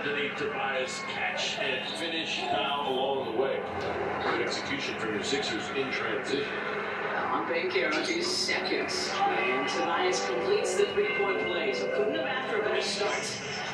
Anthony Tobias catch and finish down along the way. Good execution from your Sixers in transition. On Bankero, 2 seconds. And Tobias completes the three-point play, so couldn't have asked for a better start.